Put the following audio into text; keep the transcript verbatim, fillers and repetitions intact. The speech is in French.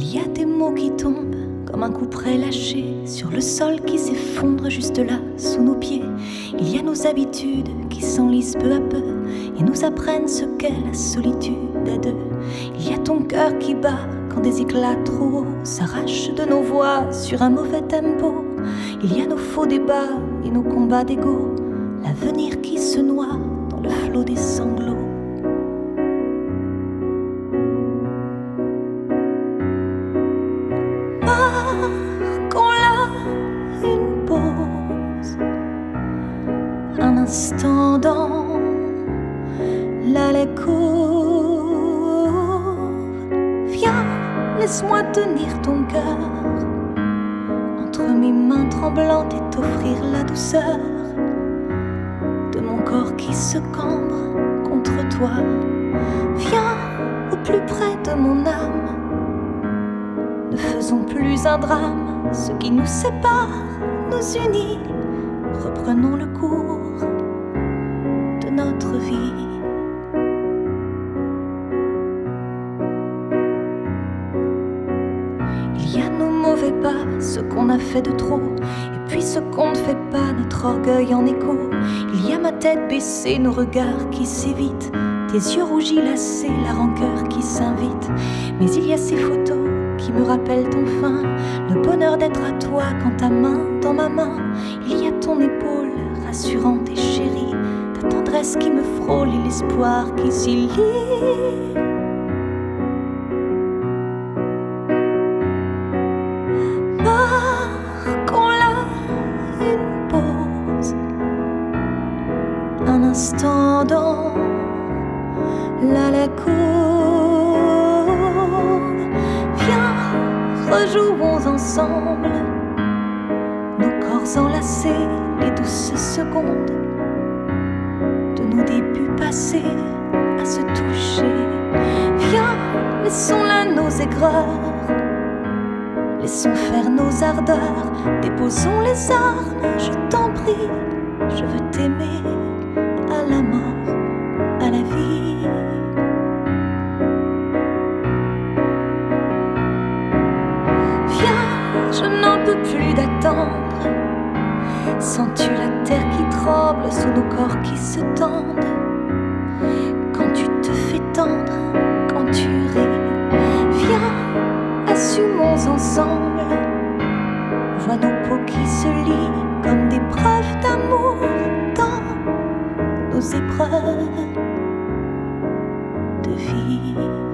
Il y a des mots qui tombent comme un couperet lâché sur le sol qui s'effondre juste là, sous nos pieds. Il y a nos habitudes qui s'enlisent peu à peu et nous apprennent ce qu'est la solitude à deux. Il y a ton cœur qui bat quand des éclats trop hauts s'arrachent de nos voix sur un mauvais tempo. Il y a nos faux débats et nos combats d'ego, l'avenir qui se noie dans le flot des sanglots. Marquons là une pause, un instant dans l'allée courbe. Viens, laisse-moi tenir ton cœur entre mes mains tremblantes et t'offrir la douceur de mon corps qui se cambre contre toi. Viens au plus près de mon âme. Ne faisons plus un drame, ce qui nous sépare nous unit. Reprenons le cours de notre vie. Il y a nos mauvais pas, ce qu'on a fait de trop, et puis ce qu'on ne fait pas, notre orgueil en écho. Il y a ma tête baissée, nos regards qui s'évitent, tes yeux rougis lassés, la rancœur qui s'invite. Mais il y a ces photos qui me rappellent enfin le bonheur d'être à toi quand ta main dans ma main. Il y a ton épaule rassurante et chérie, ta tendresse qui me frôle et l'espoir qui s'y lie. Marquons là une pause, un instant dans l'allée courbe. Rejouons ensemble nos corps enlacés, les douces secondes de nos débuts passés à se toucher. Viens, laissons là nos aigreurs, laissons faire nos ardeurs, déposons les armes, je t'en prie, je veux t'aimer à la mort, à la vie. Je n'en peux plus d'attendre. Sens-tu la terre qui tremble sous nos corps qui se tendent? Quand tu te fais tendre, quand tu ris, viens, assumons ensemble. Vois nos peaux qui se lient comme des preuves d'amour dans nos épreuves de vie.